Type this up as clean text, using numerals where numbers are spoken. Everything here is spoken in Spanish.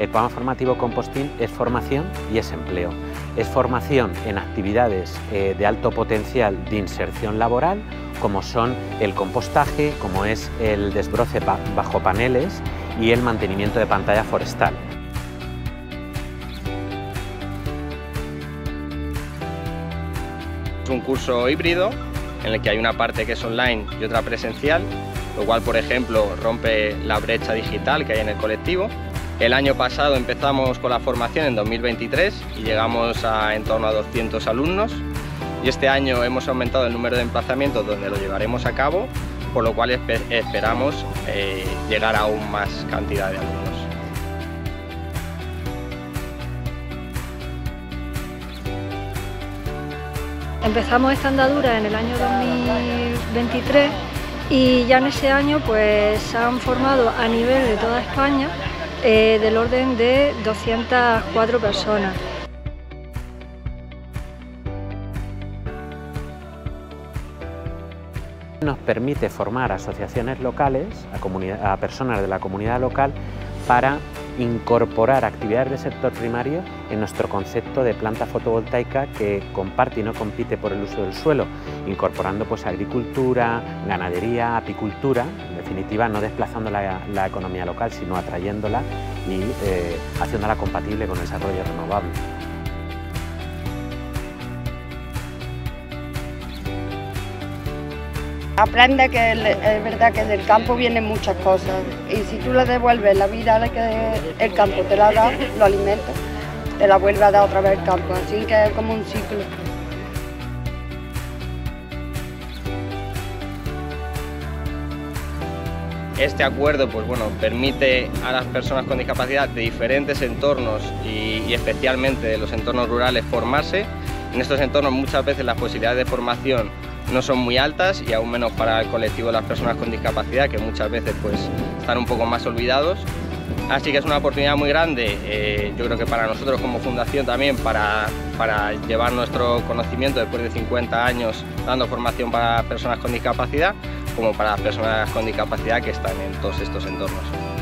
El programa formativo Composting es formación y es empleo. Es formación en actividades de alto potencial de inserción laboral, como son el compostaje, como es el desbroce bajo paneles y el mantenimiento de pantalla forestal. Es un curso híbrido en el que hay una parte que es online y otra presencial, lo cual, por ejemplo, rompe la brecha digital que hay en el colectivo. El año pasado empezamos con la formación en 2023 y llegamos a en torno a 200 alumnos, y este año hemos aumentado el número de emplazamientos donde lo llevaremos a cabo, por lo cual esperamos llegar a aún más cantidad de alumnos. Empezamos esta andadura en el año 2023 y ya en ese año pues se han formado a nivel de toda España del orden de 204 personas. Nos permite formar asociaciones locales, a personas de la comunidad local, para incorporar actividades del sector primario en nuestro concepto de planta fotovoltaica que comparte y no compite por el uso del suelo, incorporando pues agricultura, ganadería, apicultura, en definitiva no desplazando la economía local, sino atrayéndola y haciéndola compatible con el desarrollo renovable. Aprende que es verdad que del campo vienen muchas cosas y si tú le devuelves la vida que el campo te la da, lo alimentas, te la vuelve a dar otra vez el campo, así que es como un ciclo. Este acuerdo pues, permite a las personas con discapacidad de diferentes entornos y especialmente de los entornos rurales formarse. En estos entornos muchas veces las posibilidades de formación no son muy altas y aún menos para el colectivo de las personas con discapacidad, que muchas veces pues, están un poco más olvidados. Así que es una oportunidad muy grande, yo creo que para nosotros como fundación también, para llevar nuestro conocimiento después de 50 años dando formación para personas con discapacidad, como para las personas con discapacidad que están en todos estos entornos.